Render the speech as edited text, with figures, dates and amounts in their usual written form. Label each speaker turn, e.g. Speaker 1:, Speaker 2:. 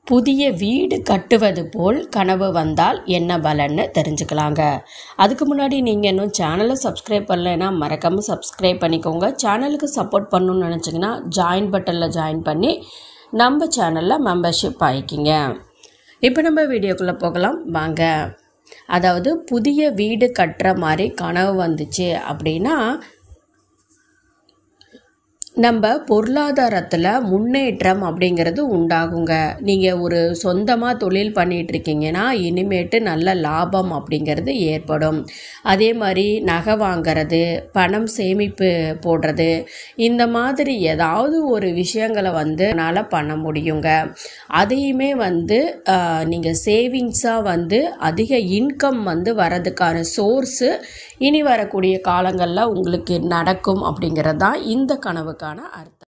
Speaker 1: புதிய வீடு கட்டுவது போல் கனவு வந்தால் என்ன பலன்னு தெரிஞ்சுக்கலாங்க. அதுக்கு முன்னாடி நீங்கள் இன்னும் சேனலை சப்ஸ்கிரைப் பண்ணலைன்னா மறக்காமல் சப்ஸ்கிரைப் பண்ணிக்கோங்க. சேனலுக்கு சப்போர்ட் பண்ணணும்னு நினச்சிங்கன்னா ஜாயின் பட்டனில் ஜாயின் பண்ணி நம்ம சேனலில் மெம்பர்ஷிப் ஆகிக்கிங்க. இப்போ நம்ம வீடியோக்குள்ளே போகலாம் வாங்க. அதாவது புதிய வீடு கட்டுற மாதிரி கனவு வந்துச்சு அப்படின்னா நம்ம பொருளாதாரத்தில் முன்னேற்றம் அப்படிங்கிறது உண்டாகுங்க. நீங்கள் ஒரு சொந்தமாக தொழில் பண்ணிகிட்ருக்கீங்கன்னா இனிமேட்டு நல்ல லாபம் அப்படிங்கிறது ஏற்படும். அதே மாதிரி நகை வாங்கிறது, பணம் சேமிப்பு போடுறது, இந்த மாதிரி ஏதாவது ஒரு விஷயங்களை என்னால் பண்ண முடியுங்க. அதையுமே நீங்கள் சேவிங்ஸாக அதிக இன்கம் வரதுக்கான சோர்ஸு இனி வரக்கூடிய காலங்களில் உங்களுக்கு நடக்கும் அப்படிங்கிறது தான் இந்த கனவுக்கு அர்த்தம்.